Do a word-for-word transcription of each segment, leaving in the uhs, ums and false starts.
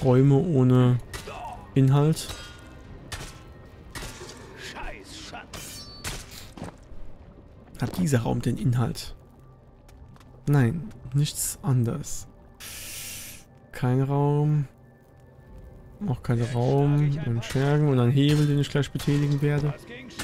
Räume ohne Inhalt. Hat dieser Raum den Inhalt? Nein, nichts anderes. Kein Raum. Auch kein Raum. Ein Schergen und ein Hebel, den ich gleich betätigen werde.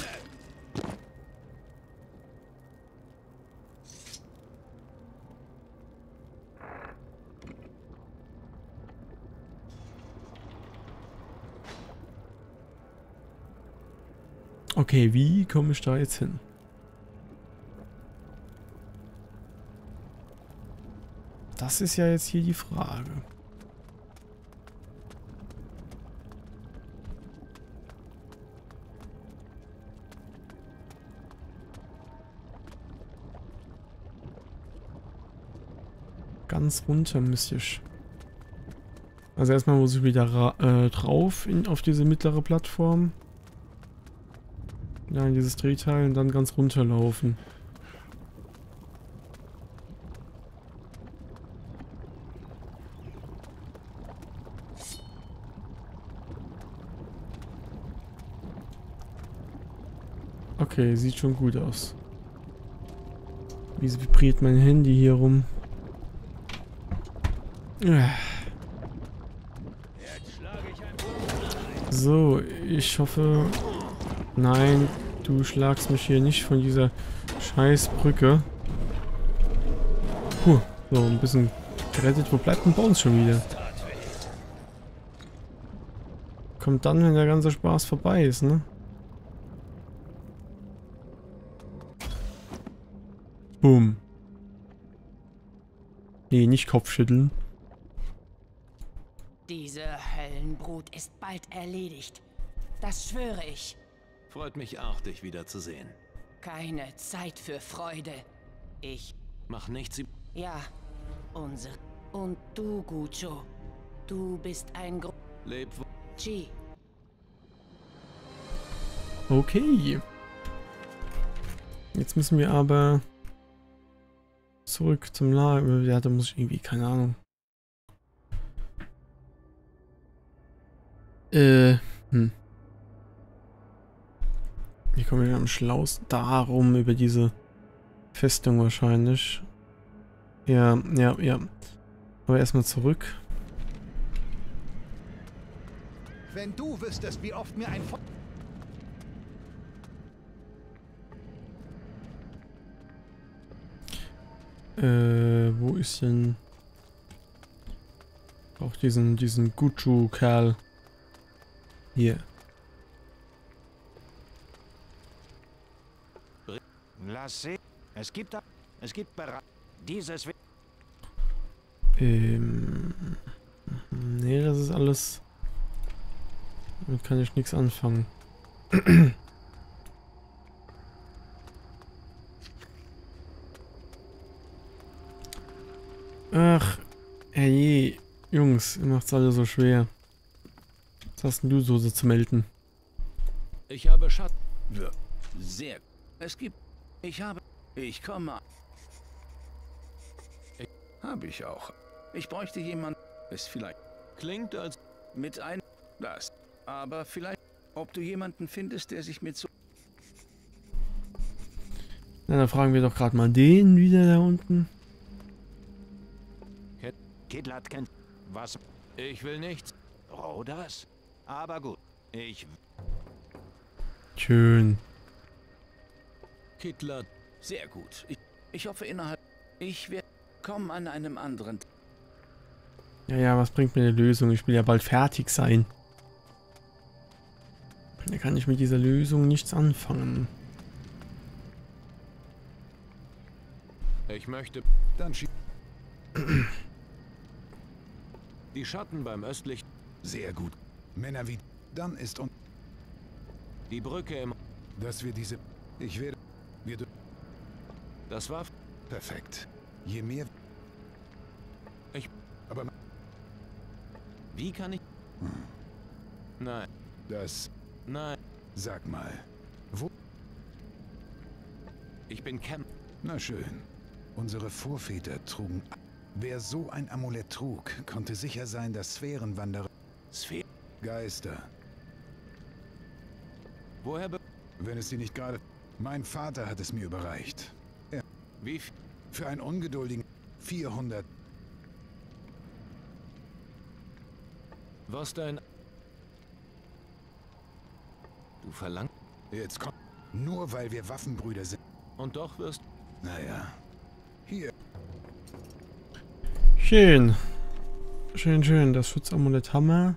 Okay, wie komme ich da jetzt hin? Das ist ja jetzt hier die Frage. Ganz runter müsste ich. Also erstmal muss ich wieder äh, drauf in, auf diese mittlere Plattform. Ja, in dieses Drehteil und dann ganz runterlaufen. Okay, sieht schon gut aus. Wie vibriert mein Handy hier rum? So, ich hoffe... Nein, du schlagst mich hier nicht von dieser Scheißbrücke. Puh, so ein bisschen gerettet. Wo bleibt denn Bones schon wieder? Kommt dann, wenn der ganze Spaß vorbei ist, ne? Boom. Nee, nicht Kopfschütteln. Diese Höllenbrut ist bald erledigt. Das schwöre ich. Freut mich auch, dich wiederzusehen. Keine Zeit für Freude. Ich... Mach nichts... Ja, unser... Und du, Gucho. Du bist ein Gro... Leb... G. Okay. Jetzt müssen wir aber... zurück zum Lager. Ja, da muss ich irgendwie... Keine Ahnung. Äh... Hm. Wie kommen wir am schlausten? Darum, über diese Festung wahrscheinlich. Ja, ja, ja. Aber erstmal zurück. Wenn du wüsstest, wie oft mir ein... Fo äh, wo ist denn... Auch diesen, diesen Guchu-Kerl. Hier. Lass sehen. Es gibt da... Es gibt bereits... Dieses... Ähm... Nee, das ist alles... Damit kann ich nichts anfangen. Ach, hey, Jungs, ihr macht's alle so schwer. Was hast denn du so, so zu melden? Ich habe Schatten. Sehr. Es gibt... Ich habe... Ich komme... Ich... Habe ich auch. Ich bräuchte jemanden... Es vielleicht... Klingt als... Mit ein... Das... Aber vielleicht... Ob du jemanden findest, der sich mit so... Na, dann fragen wir doch gerade mal den wieder da unten. Kidlat kennt... Was... Ich will nichts. Rodas? Aber gut. Ich... Schön. Kittler. Sehr gut. Ich, ich hoffe innerhalb... Ich werde... Kommen an einem anderen... Ja, ja, was bringt mir eine Lösung? Ich will ja bald fertig sein. Da kann ich mit dieser Lösung nichts anfangen. Ich möchte... Dann schieb... Die Schatten beim östlichen... Sehr gut. Männer wie... Dann ist und... Die Brücke im... Dass wir diese... Ich werde... Wir... Das war... Perfekt. Je mehr... Ich... Aber... Wie kann ich... Hm. Nein. Das... Nein. Sag mal. Wo... Ich bin Cam... Na schön. Unsere Vorväter trugen... Wer so ein Amulett trug, konnte sicher sein, dass Sphärenwanderer... Geister. Woher be... Wenn es sie nicht gerade... Mein Vater hat es mir überreicht. Er... Wie viel? Für einen ungeduldigen... vierhundert... Was dein... Du verlangst... Jetzt kommt... Nur weil wir Waffenbrüder sind. Und doch wirst... Naja. Hier. Schön. Schön, schön. Das Schutzamulett haben wir.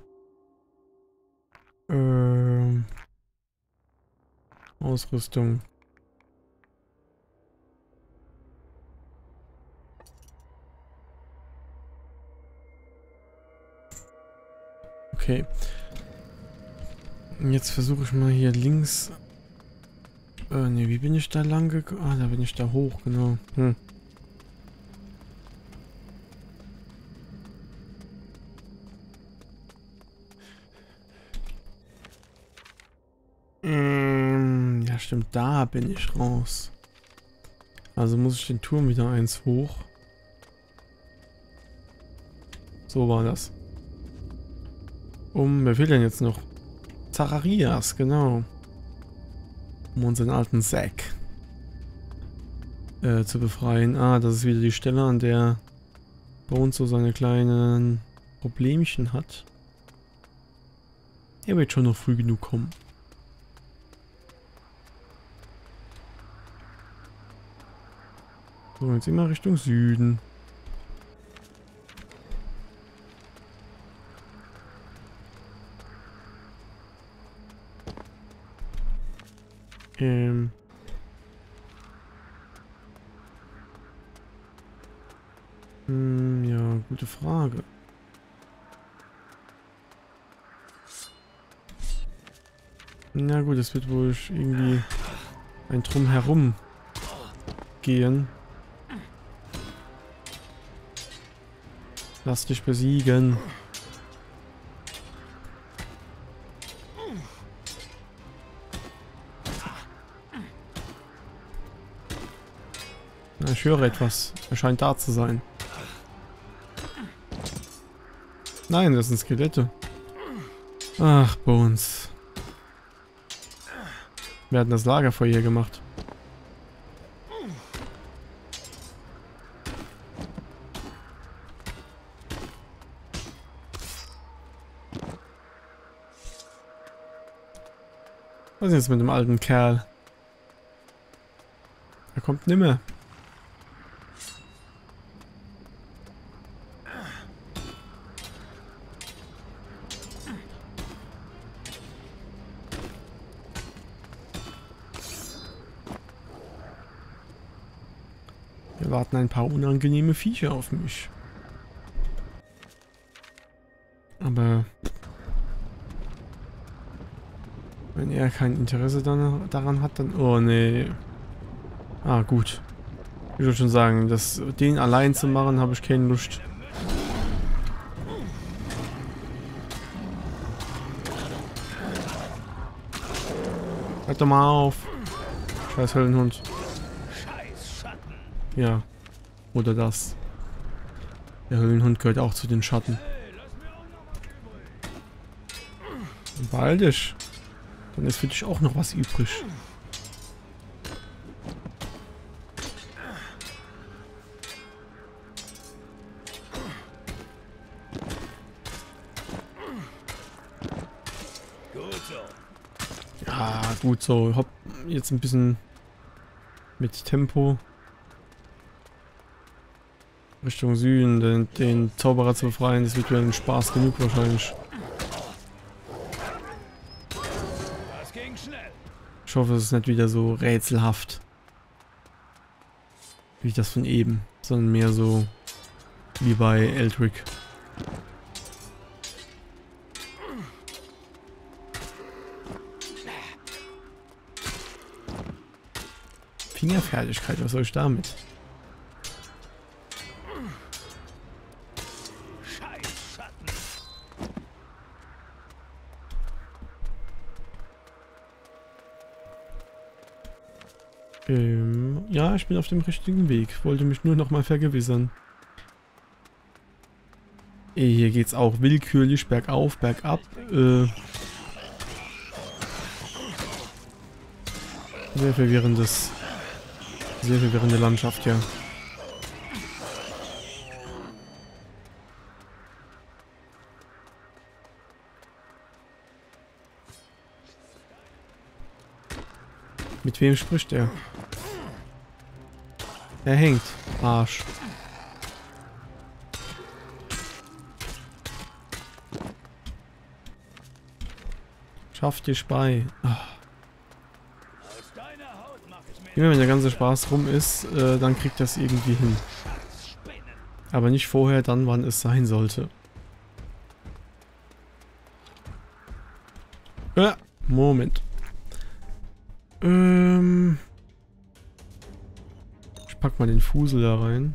Ähm... Ausrüstung. Okay. Jetzt versuche ich mal hier links. Äh, ne, wie bin ich da lang gekommen? Ah, da bin ich da hoch, genau. Hm. Ähm, ja, stimmt, da bin ich raus. Also muss ich den Turm wieder eins hoch. So war das. Um, wer will denn jetzt noch? Zacharias, genau. Um unseren alten Zack äh, zu befreien. Ah, das ist wieder die Stelle, an der Bones so seine kleinen Problemchen hat. Er wird schon noch früh genug kommen. So, jetzt immer Richtung Süden. Ähm. Hm, ja, gute Frage. Na gut, es wird wohl irgendwie ein Drumherum gehen. Lass dich besiegen. Na, ich höre etwas. Er scheint da zu sein. Nein, das sind Skelette. Ach, Bones. Wir hatten das Lagerfeuer hier gemacht. Was ist jetzt mit dem alten Kerl? Er kommt nimmer. Wir warten ein paar unangenehme Viecher auf mich. Aber wenn er kein Interesse dann, daran hat, dann... Oh, nee. Ah, gut. Ich würde schon sagen, das, den allein zu machen, habe ich keine Lust. Halt doch mal auf. Scheiß Höllenhund. Ja. Oder das. Der Höllenhund gehört auch zu den Schatten. Beeil dich. Dann ist für dich auch noch was übrig. Ja, gut so. Hopp, jetzt ein bisschen mit Tempo Richtung Süden, den, den Zauberer zu befreien. Das wird wieder ein Spaß genug wahrscheinlich. Ich hoffe, es ist nicht wieder so rätselhaft wie das von eben, sondern mehr so wie bei Eldrick. Fingerfertigkeit, was soll ich damit? Ähm, ja, ich bin auf dem richtigen Weg. Wollte mich nur noch mal vergewissern. Hier geht's auch willkürlich bergauf, bergab. Äh, sehr verwirrendes, sehr verwirrende Landschaft, ja. Mit wem spricht er? Er hängt. Arsch. Schaff dich bei. Ach. Immer wenn der ganze Spaß rum ist, äh, dann kriegt das irgendwie hin. Aber nicht vorher, dann wann es sein sollte. Äh, Moment. Ähm... Ich pack mal den Fusel da rein.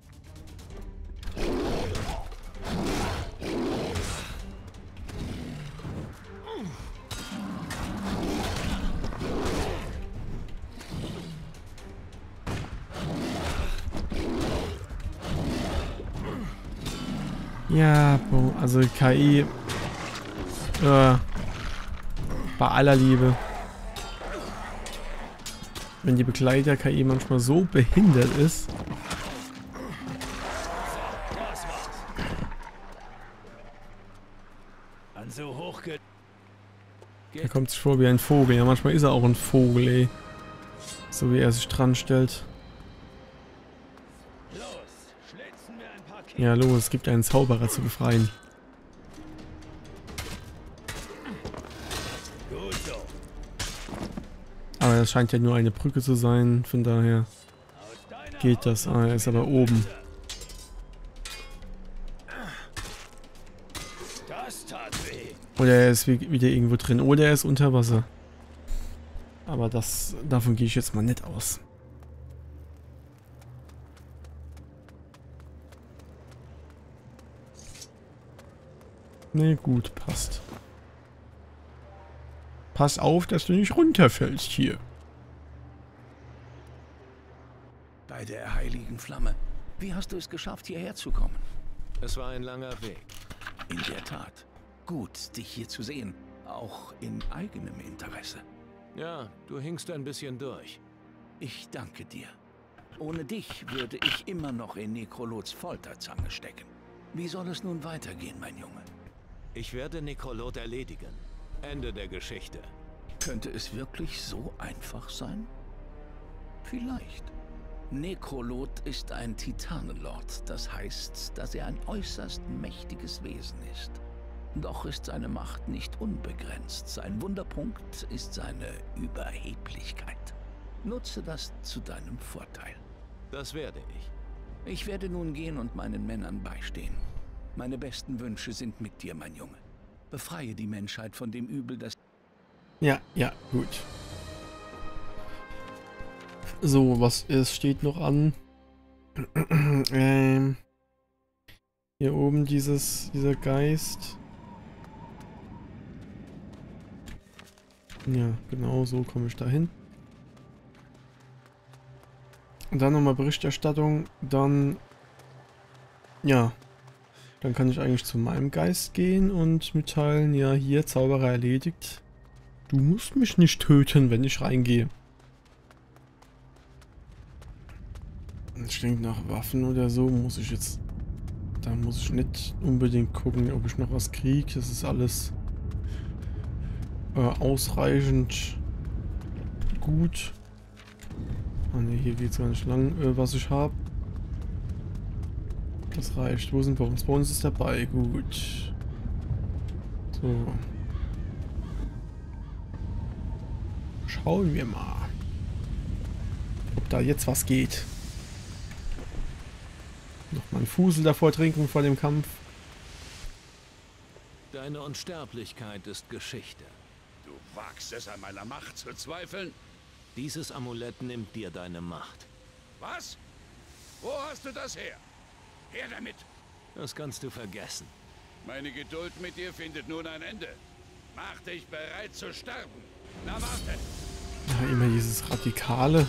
Ja, also K I, äh, bei aller Liebe. Wenn die Begleiter-K I manchmal so behindert ist. Er kommt sich vor wie ein Vogel. Ja, manchmal ist er auch ein Vogel, ey. So wie er sich dran stellt. Ja, los, es gibt einen Zauberer zu befreien. Aber das scheint ja nur eine Brücke zu sein, von daher geht das. Ah, er ist aber oben. Oder er ist wieder irgendwo drin. Oder er ist unter Wasser. Aber das, davon gehe ich jetzt mal nicht aus. Ne, gut, passt. Pass auf, dass du nicht runterfällst hier. Bei der heiligen Flamme. Wie hast du es geschafft, hierher zu kommen? Es war ein langer Weg. In der Tat. Gut, dich hier zu sehen. Auch in eigenem Interesse. Ja, du hinkst ein bisschen durch. Ich danke dir. Ohne dich würde ich immer noch in Nekrolots Folterzange stecken. Wie soll es nun weitergehen, mein Junge? Ich werde Nekrolot erledigen. Ende der Geschichte. Könnte es wirklich so einfach sein? Vielleicht. Nekrolot ist ein Titanenlord. Das heißt, dass er ein äußerst mächtiges Wesen ist. Doch ist seine Macht nicht unbegrenzt. Sein Wunderpunkt ist seine Überheblichkeit. Nutze das zu deinem Vorteil. Das werde ich. Ich werde nun gehen und meinen Männern beistehen. Meine besten Wünsche sind mit dir, mein Junge. Befreie die Menschheit von dem Übel, das... Ja, ja, gut. So, was es steht noch an? ähm, hier oben dieses, dieser Geist. Ja, genau so komme ich dahin. Und dann nochmal Berichterstattung. Dann, ja, dann kann ich eigentlich zu meinem Geist gehen und mitteilen, ja, hier, Zauberer erledigt. Du musst mich nicht töten, wenn ich reingehe. Es klingt nach Waffen oder so, muss ich jetzt... Da muss ich nicht unbedingt gucken, ob ich noch was kriege. Das ist alles äh, ausreichend gut. Ah ne, hier geht es gar nicht lang, äh, was ich habe. Das reicht. Wo sind wir? Bei uns ist dabei. Gut. So. Schauen wir mal, ob da jetzt was geht. Noch mal einen Fusel davor trinken vor dem Kampf. Deine Unsterblichkeit ist Geschichte. Du wagst es, an meiner Macht zu zweifeln? Dieses Amulett nimmt dir deine Macht. Was? Wo hast du das her? Her damit! Das kannst du vergessen. Meine Geduld mit dir findet nun ein Ende. Mach dich bereit zu sterben. Na warte! Ja, immer dieses Radikale.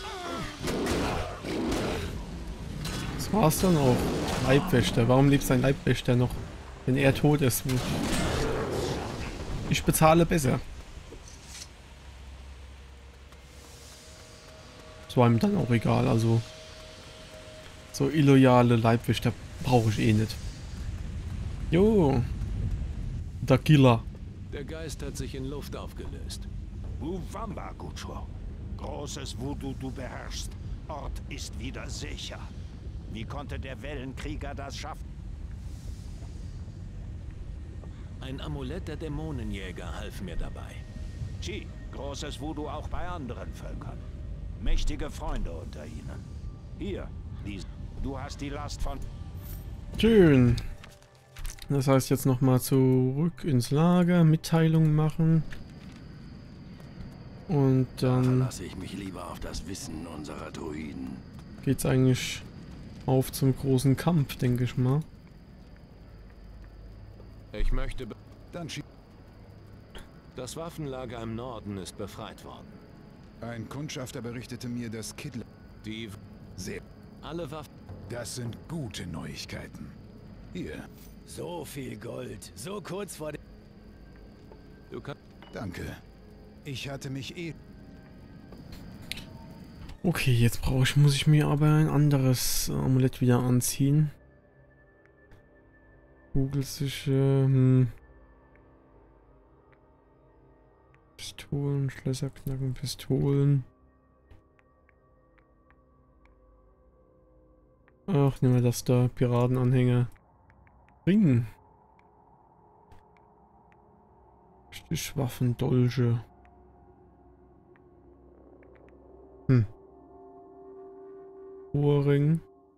Das war's dann auch. Leibwächter. Warum lebt sein Leibwächter noch? Wenn er tot ist. Ich bezahle besser. Das war ihm dann auch egal, also so illoyale Leibwächter brauche ich eh nicht. Jo. Der Killer. Der Geist hat sich in Luft aufgelöst. Uwamba, Gucho. Großes Voodoo du beherrschst. Ort ist wieder sicher. Wie konnte der Wellenkrieger das schaffen? Ein Amulett der Dämonenjäger half mir dabei. Chi, großes Voodoo auch bei anderen Völkern. Mächtige Freunde unter ihnen. Hier, dies, du hast die Last von... Schön. Das heißt jetzt nochmal zurück ins Lager, Mitteilung machen. Und dann verlasse ich mich lieber auf das Wissen unserer Druiden. Geht's eigentlich auf zum großen Kampf, denke ich mal. Ich möchte... Dann schie... Das Waffenlager im Norden ist befreit worden. Ein Kundschafter berichtete mir, dass Kidler... Die... Sehr... Alle Waffen... Das sind gute Neuigkeiten. Hier. So viel Gold. So kurz vor dem... Du kannst... Danke. Ich hatte mich eh... Okay, jetzt brauche ich, muss ich mir aber ein anderes Amulett wieder anziehen. Kugelsicher, hm. Pistolen, Schlösser knacken, Pistolen. Ach, nehmen wir das da, Piratenanhänger. Ring. Stichwaffen, Dolche. Hm. Ohrring.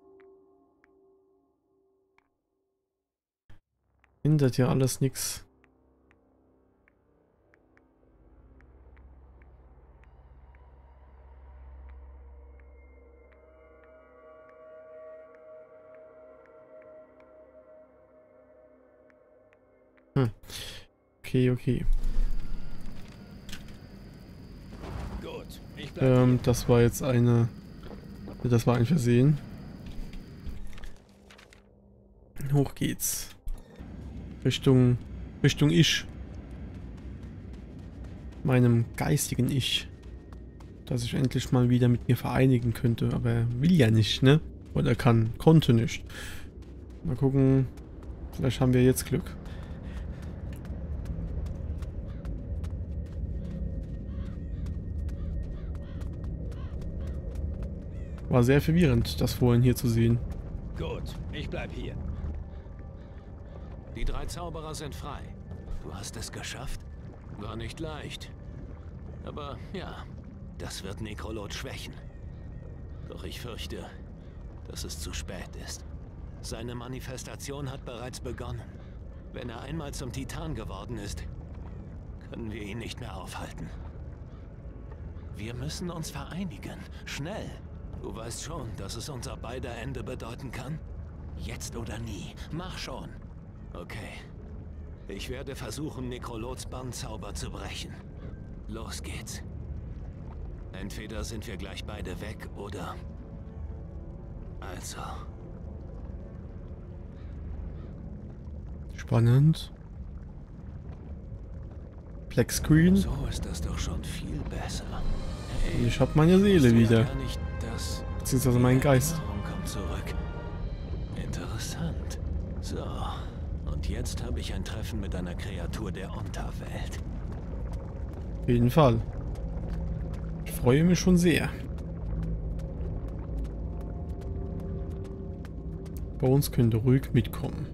Hindert ja alles nix. Hm. Okay, okay. Gut, ich bleib Ähm, das war jetzt eine... Das war ein Versehen. Hoch geht's. Richtung... Richtung Ich. Meinem geistigen Ich. Das ich endlich mal wieder mit mir vereinigen könnte. Aber er will ja nicht, ne? Oder kann. Konnte nicht. Mal gucken. Vielleicht haben wir jetzt Glück. War sehr verwirrend, das vorhin hier zu sehen. Gut, ich bleib hier. Die drei Zauberer sind frei. Du hast es geschafft? War nicht leicht. Aber ja, Das wird Nekrolot schwächen. doch ich fürchte, dass es zu spät ist. Seine Manifestation hat bereits begonnen. Wenn er einmal zum Titan geworden ist, können wir ihn nicht mehr aufhalten. Wir müssen uns vereinigen. Schnell. Du weißt schon, dass es unser beider Ende bedeuten kann? Jetzt oder nie. Mach schon. Okay. Ich werde versuchen, Nekrolots Bannzauber zu brechen. Los geht's. Entweder sind wir gleich beide weg, oder... Also... Spannend. Black Screen. So ist das doch schon viel besser. Hey, Und ich habe meine Seele wusste ja wieder. gar nicht, dass Beziehungsweise meinen die Geist. Erinnerung kommt zurück. Interessant. So, und jetzt habe ich ein Treffen mit einer Kreatur der Unterwelt. Auf jeden Fall. Ich freue mich schon sehr. Bei uns könnte ruhig mitkommen.